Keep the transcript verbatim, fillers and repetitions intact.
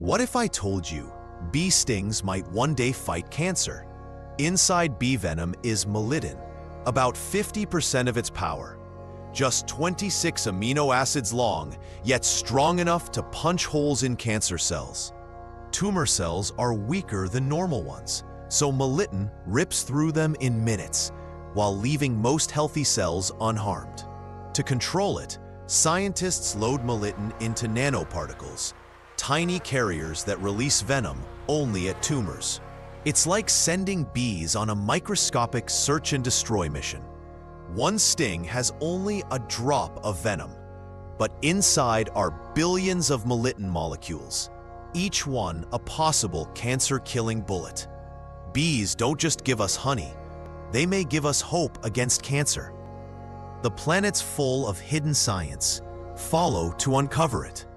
What if I told you bee stings might one day fight cancer? Inside bee venom is melittin, about fifty percent of its power. Just twenty-six amino acids long, yet strong enough to punch holes in cancer cells. Tumor cells are weaker than normal ones, so melittin rips through them in minutes, while leaving most healthy cells unharmed. To control it, scientists load melittin into nanoparticles, tiny carriers that release venom only at tumors. It's like sending bees on a microscopic search and destroy mission. One sting has only a drop of venom, but inside are billions of melittin molecules, each one a possible cancer-killing bullet. Bees don't just give us honey, they may give us hope against cancer. The planet's full of hidden science. Follow to uncover it.